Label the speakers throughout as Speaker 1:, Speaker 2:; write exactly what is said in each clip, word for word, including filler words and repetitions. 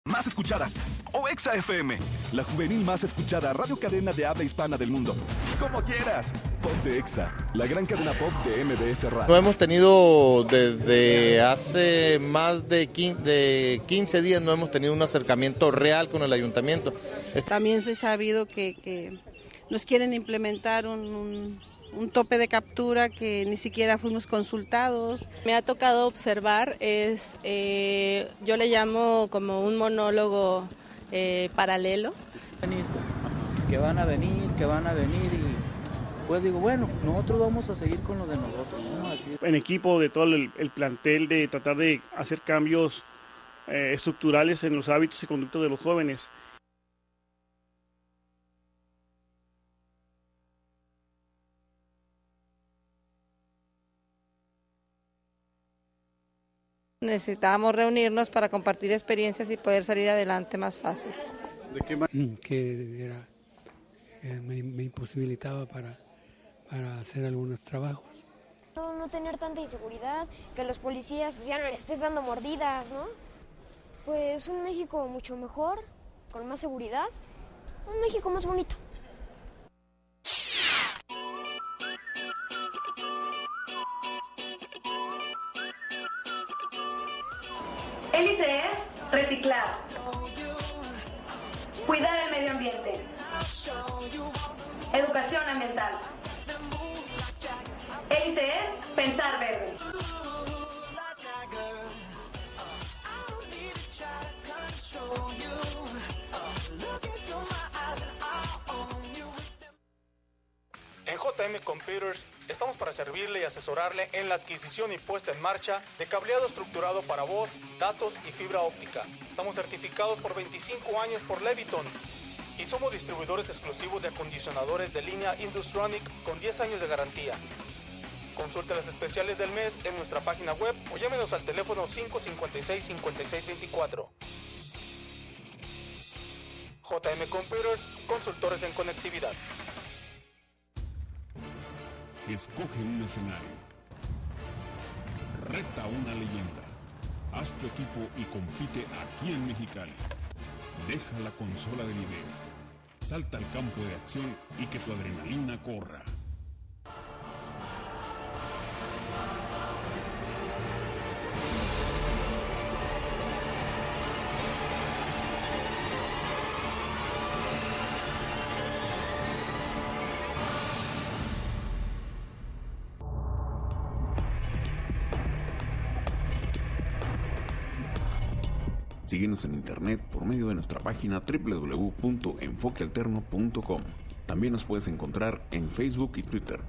Speaker 1: Más escuchada, o Exa F M, la juvenil más escuchada radio cadena de habla hispana del mundo. Como quieras, ponte Exa, la gran cadena pop de M B S Radio.
Speaker 2: No hemos tenido desde hace más de quince días, no hemos tenido un acercamiento real con el ayuntamiento.
Speaker 3: También se ha sabido que, que nos quieren implementar un... un... un tope de captura que ni siquiera fuimos consultados.
Speaker 4: Me ha tocado observar, es eh, yo le llamo como un monólogo eh, paralelo.
Speaker 5: Que van a venir, que van a venir y pues digo, bueno, nosotros vamos a seguir con lo de nosotros, ¿no? Así es.
Speaker 6: En equipo de todo el, el plantel de tratar de hacer cambios eh, estructurales en los hábitos y conductas de los jóvenes.
Speaker 7: Necesitábamos reunirnos para compartir experiencias y poder salir adelante más fácil.
Speaker 8: ¿De qué manera? Que era, eh, me, me imposibilitaba para, para hacer algunos trabajos.
Speaker 9: No, no tener tanta inseguridad, que los policías pues, ya no les estés dando mordidas, ¿no? Pues un México mucho mejor, con más seguridad, un México más bonito.
Speaker 10: Élite es reciclar, cuidar el medio ambiente, educación ambiental. Élite es pensar verde.
Speaker 11: En J M Computers estamos para servirle y asesorarle en la adquisición y puesta en marcha de cableado estructurado para voz, datos y fibra óptica. Estamos certificados por veinticinco años por Leviton y somos distribuidores exclusivos de acondicionadores de línea Industronic con diez años de garantía. Consulte las especiales del mes en nuestra página web o llámenos al teléfono cinco cinco seis, cinco seis dos cuatro. J M Computers, consultores en conectividad.
Speaker 12: Escoge un escenario. Reta una leyenda. Haz tu equipo y compite aquí en Mexicali. Deja la consola de nivel. Salta al campo de acción y que tu adrenalina corra. Síguenos en internet por medio de nuestra página doble u doble u doble u punto enfoque alterno punto com. También nos puedes encontrar en Facebook y Twitter.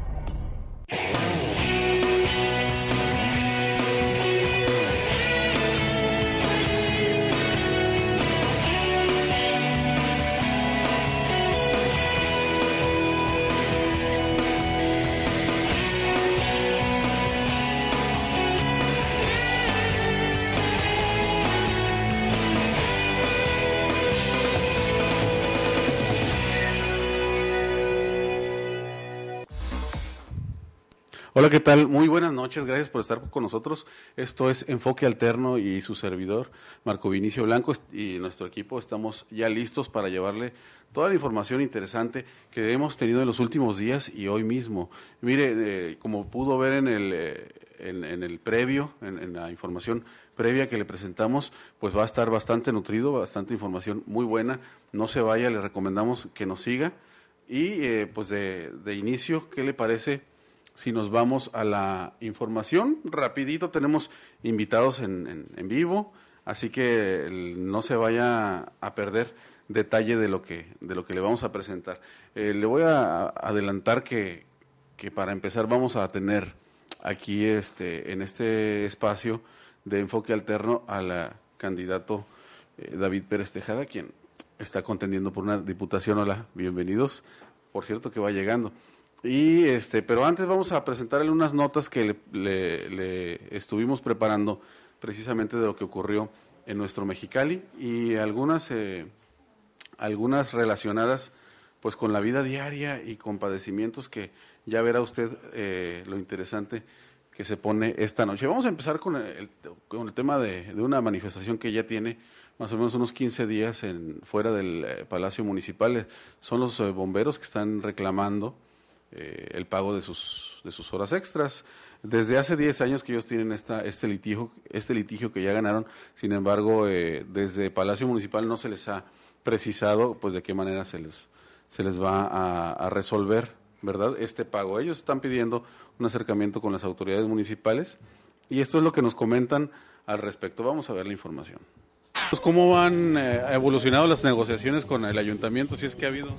Speaker 13: Hola, ¿qué tal? Muy buenas noches, gracias por estar con nosotros. Esto es Enfoque Alterno y su servidor, Marco Vinicio Blanco, y nuestro equipo estamos ya listos para llevarle toda la información interesante que hemos tenido en los últimos días y hoy mismo. Mire, eh, como pudo ver en el, eh, en, en el previo, en, en la información previa que le presentamos, pues va a estar bastante nutrido, bastante información muy buena. No se vaya, le recomendamos que nos siga. Y eh, pues de, de inicio, ¿qué le parece si nos vamos a la información? Rapidito, tenemos invitados en, en, en vivo, así que el, no se vaya a perder detalle de lo que, de lo que le vamos a presentar. Eh, le voy a adelantar que, que para empezar vamos a tener aquí este, en este espacio de Enfoque Alterno al candidato eh, David Pérez Tejada, quien está contendiendo por una diputación. Hola, bienvenidos. Por cierto que va llegando. Y este, pero antes vamos a presentarle unas notas que le, le, le estuvimos preparando precisamente de lo que ocurrió en nuestro Mexicali y algunas eh, algunas relacionadas pues con la vida diaria y con padecimientos que ya verá usted eh, lo interesante que se pone esta noche. Vamos a empezar con el, con el tema de, de una manifestación que ya tiene más o menos unos quince días en, fuera del eh, Palacio Municipal. Son los eh, bomberos que están reclamando eh, el pago de sus, de sus horas extras. Desde hace diez años que ellos tienen esta, este, litigio, este litigio que ya ganaron, sin embargo, eh, desde Palacio Municipal no se les ha precisado pues de qué manera se les, se les va a, a resolver, ¿verdad?, este pago. Ellos están pidiendo un acercamiento con las autoridades municipales y esto es lo que nos comentan al respecto. Vamos a ver la información. Pues, ¿cómo han eh, evolucionado las negociaciones con el ayuntamiento, si es que ha habido?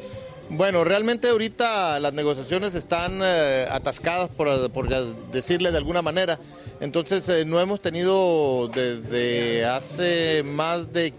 Speaker 2: Bueno, realmente ahorita las negociaciones están eh, atascadas, por, por decirle de alguna manera. Entonces eh, no hemos tenido desde hace más de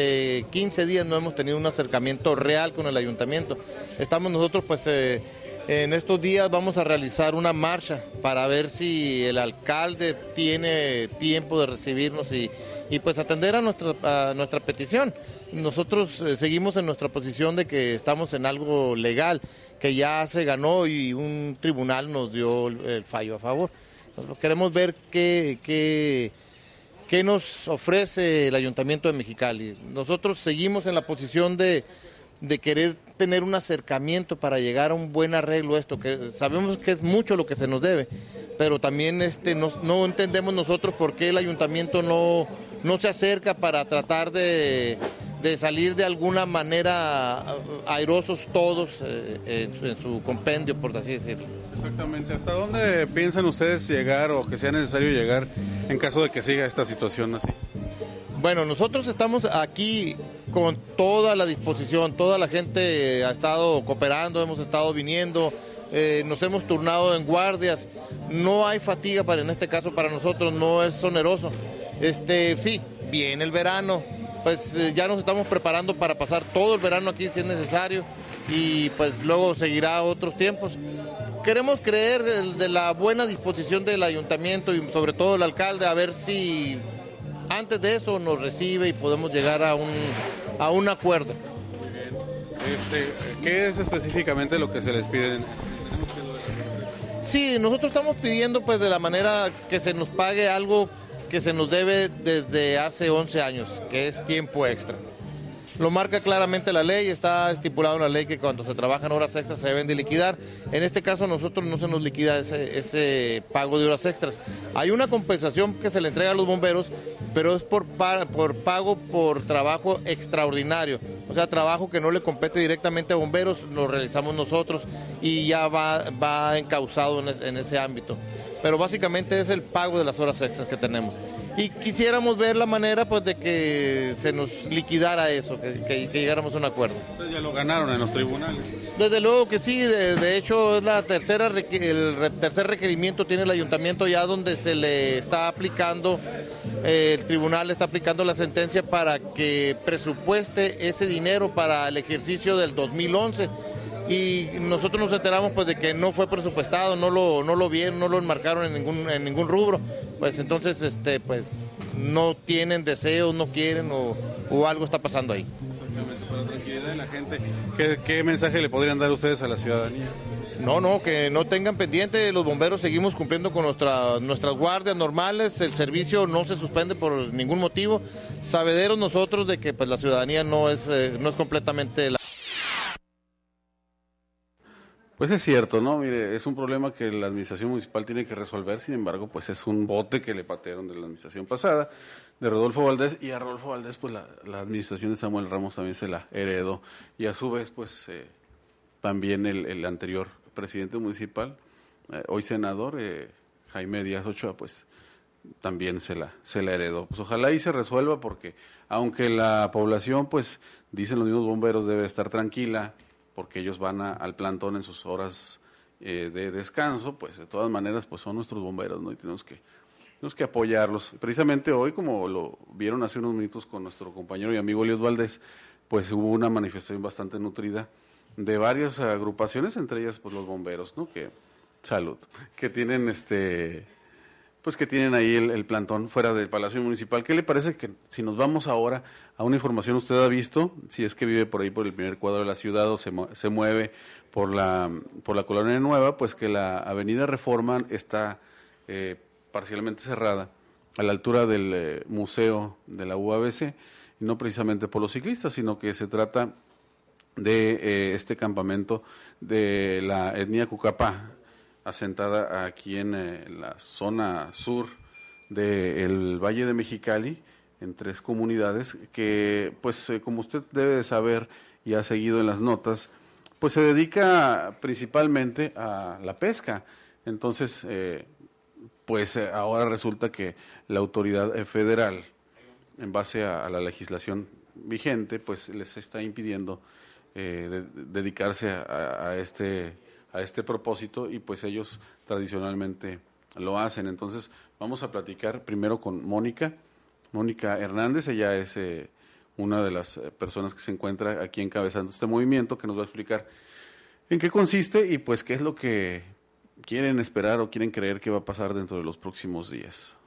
Speaker 2: quince días, no hemos tenido un acercamiento real con el ayuntamiento. Estamos nosotros pues eh, en estos días vamos a realizar una marcha para ver si el alcalde tiene tiempo de recibirnos y, y pues atender a nuestra, a nuestra petición. Nosotros eh, seguimos en nuestra posición de que estamos en algo legal, que ya se ganó y un tribunal nos dio el, el fallo a favor. Nosotros queremos ver qué, qué, qué nos ofrece el Ayuntamiento de Mexicali. Nosotros seguimos en la posición de, de querer tener un acercamiento para llegar a un buen arreglo esto, que sabemos que es mucho lo que se nos debe, pero también este no, no entendemos nosotros por qué el ayuntamiento no, no se acerca para tratar de, de salir de alguna manera airosos todos eh, en, en su compendio, por así decirlo.
Speaker 13: Exactamente. ¿Hasta dónde piensan ustedes llegar o que sea necesario llegar en caso de que siga esta situación así?
Speaker 2: Bueno, nosotros estamos aquí con toda la disposición, toda la gente ha estado cooperando, hemos estado viniendo, eh, nos hemos turnado en guardias, no hay fatiga para, en este caso para nosotros, no es oneroso. Este, sí, viene el verano, pues eh, ya nos estamos preparando para pasar todo el verano aquí si es necesario y pues luego seguirá otros tiempos. Queremos creer de la buena disposición del ayuntamiento y sobre todo el alcalde, a ver si antes de eso nos recibe y podemos llegar a un, a un acuerdo.
Speaker 13: Muy bien. Este, ¿qué es específicamente lo que se les pide?
Speaker 2: Sí, nosotros estamos pidiendo pues de la manera que se nos pague algo que se nos debe desde hace once años, que es tiempo extra. Lo marca claramente la ley, está estipulado en la ley que cuando se trabajan horas extras se deben de liquidar. En este caso a nosotros no se nos liquida ese, ese pago de horas extras. Hay una compensación que se le entrega a los bomberos, pero es por, por pago por trabajo extraordinario. O sea, trabajo que no le compete directamente a bomberos, lo realizamos nosotros y ya va, va encauzado en, es, en ese ámbito. Pero básicamente es el pago de las horas extras que tenemos. Y quisiéramos ver la manera pues de que se nos liquidara eso, que, que, que llegáramos a un acuerdo.
Speaker 13: Ustedes ya lo ganaron en los tribunales.
Speaker 2: Desde luego que sí, de, de hecho es la tercera el re, tercer requerimiento tiene el ayuntamiento ya donde se le está aplicando, eh, el tribunal está aplicando la sentencia para que presupueste ese dinero para el ejercicio del dos mil once. Y nosotros nos enteramos pues de que no fue presupuestado, no lo, no lo vieron, no lo enmarcaron en ningún, en ningún rubro, pues entonces este pues no tienen deseos, no quieren o, o algo está pasando ahí.
Speaker 13: Exactamente, para la tranquilidad de la gente, ¿qué, qué mensaje le podrían dar ustedes a la ciudadanía?
Speaker 2: No, no, que no tengan pendiente, los bomberos seguimos cumpliendo con nuestra, nuestras guardias normales, el servicio no se suspende por ningún motivo, sabederos nosotros de que pues la ciudadanía no es, eh, no es completamente la...
Speaker 13: Pues es cierto, ¿no? Mire, es un problema que la administración municipal tiene que resolver, sin embargo, pues es un bote que le patearon de la administración pasada, de Rodolfo Valdés, y a Rodolfo Valdés, pues la, la administración de Samuel Ramos también se la heredó, y a su vez, pues eh, también el, el anterior presidente municipal, eh, hoy senador, eh, Jaime Díaz Ochoa, pues también se la, se la heredó. Pues ojalá ahí se resuelva, porque aunque la población, pues, dicen los mismos bomberos, debe estar tranquila, porque ellos van a, al plantón en sus horas eh, de descanso, pues de todas maneras pues son nuestros bomberos, ¿no? Y tenemos que, tenemos que apoyarlos. Precisamente hoy, como lo vieron hace unos minutos con nuestro compañero y amigo Elios Valdés, pues hubo una manifestación bastante nutrida de varias agrupaciones, entre ellas pues los bomberos, ¿no? Que, salud, que tienen este... pues que tienen ahí el, el plantón fuera del Palacio Municipal. ¿Qué le parece que si nos vamos ahora a una información usted ha visto, si es que vive por ahí por el primer cuadro de la ciudad o se, se mueve por la, por la Colonia Nueva, pues que la avenida Reforma está eh, parcialmente cerrada a la altura del eh, Museo de la U A B C y no precisamente por los ciclistas, sino que se trata de eh, este campamento de la etnia Cucapá, asentada aquí en eh, la zona sur del Valle de Mexicali, en tres comunidades que, pues, eh, como usted debe de saber y ha seguido en las notas, pues se dedica principalmente a la pesca. Entonces, eh, pues eh, ahora resulta que la autoridad federal, en base a, a la legislación vigente, pues les está impidiendo eh, de, de dedicarse a, a este a este propósito, y pues ellos tradicionalmente lo hacen. Entonces vamos a platicar primero con Mónica, Mónica Hernández. Ella es eh, una de las personas que se encuentra aquí encabezando este movimiento, que nos va a explicar en qué consiste y pues qué es lo que quieren esperar o quieren creer que va a pasar dentro de los próximos días.